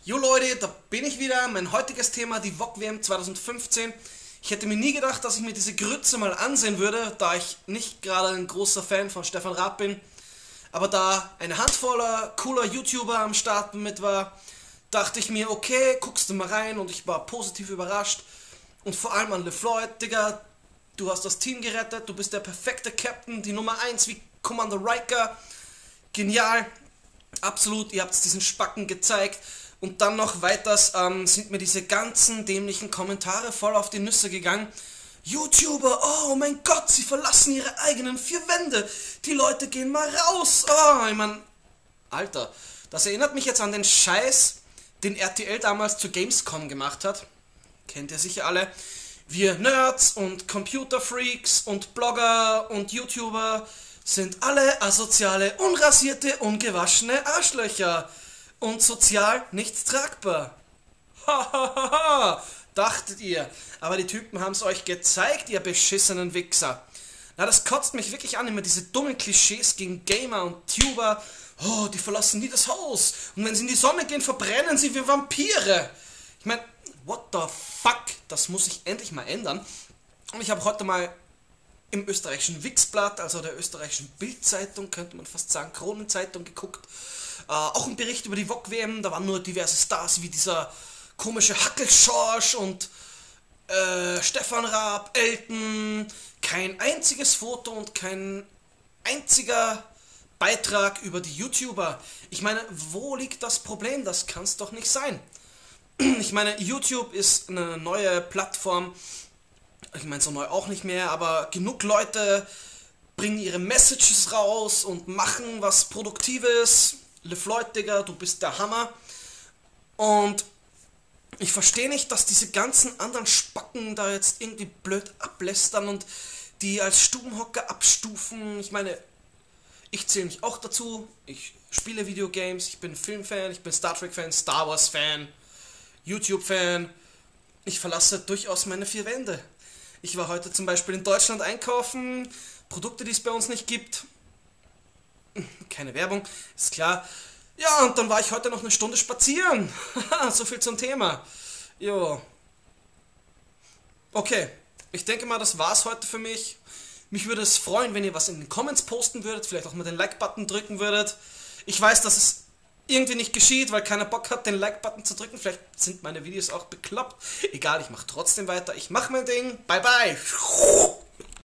Jo Leute, da bin ich wieder. Mein heutiges Thema, die VOG-WM 2015. Ich hätte mir nie gedacht, dass ich mir diese Grütze mal ansehen würde, da ich nicht gerade ein großer Fan von Stefan Raab bin. Aber da eine Handvoller cooler YouTuber am Start mit war, dachte ich mir, okay, guckst du mal rein, und ich war positiv überrascht. Und vor allem an LeFloid, Digga, du hast das Team gerettet, du bist der perfekte Captain, die Nummer 1 wie Commander Riker. Genial, absolut, ihr habt diesen Spacken gezeigt. Und dann noch weiters sind mir diese ganzen dämlichen Kommentare voll auf die Nüsse gegangen. YouTuber, oh mein Gott, sie verlassen ihre eigenen vier Wände. Die Leute gehen mal raus. Oh, ich mein, Alter, das erinnert mich jetzt an den Scheiß, den RTL damals zur Gamescom gemacht hat. Kennt ihr sicher alle. Wir Nerds und Computerfreaks und Blogger und YouTuber sind alle asoziale, unrasierte, ungewaschene Arschlöcher. Und sozial nicht tragbar. Hahaha, dachtet ihr. Aber die Typen haben es euch gezeigt, ihr beschissenen Wichser. Na, das kotzt mich wirklich an, immer diese dummen Klischees gegen Gamer und Tuber. Oh, die verlassen nie das Haus. Und wenn sie in die Sonne gehen, verbrennen sie wie Vampire. Ich meine, what the fuck? Das muss sich endlich mal ändern. Und ich habe heute mal im österreichischen Wixblatt, also der österreichischen Bildzeitung, könnte man fast sagen, Kronenzeitung, geguckt. Auch ein Bericht über die VOG-WM, da waren nur diverse Stars wie dieser komische Hackelschorsch und Stefan Raab, Elton. Kein einziges Foto und kein einziger Beitrag über die YouTuber. Ich meine, wo liegt das Problem? Das kann es doch nicht sein. Ich meine, YouTube ist eine neue Plattform. Ich meine, so neu auch nicht mehr, aber genug Leute bringen ihre Messages raus und machen was Produktives. LeFloid, Digga, du bist der Hammer. Und ich verstehe nicht, dass diese ganzen anderen Spacken da jetzt irgendwie blöd ablästern und die als Stubenhocker abstufen. Ich meine, ich zähle mich auch dazu. Ich spiele Videogames, ich bin Filmfan, ich bin Star Trek-Fan, Star Wars-Fan, YouTube-Fan. Ich verlasse durchaus meine vier Wände. Ich war heute zum Beispiel in Deutschland einkaufen, Produkte, die es bei uns nicht gibt. Keine Werbung, ist klar. Ja, und dann war ich heute noch eine Stunde spazieren. So viel zum Thema. Jo. Okay, ich denke mal, das war's heute für mich. Mich würde es freuen, wenn ihr was in den Comments posten würdet, vielleicht auch mal den Like-Button drücken würdet. Ich weiß, dass es irgendwie nicht geschieht, weil keiner Bock hat, den Like-Button zu drücken. Vielleicht sind meine Videos auch bekloppt. Egal, ich mache trotzdem weiter. Ich mache mein Ding. Bye, bye.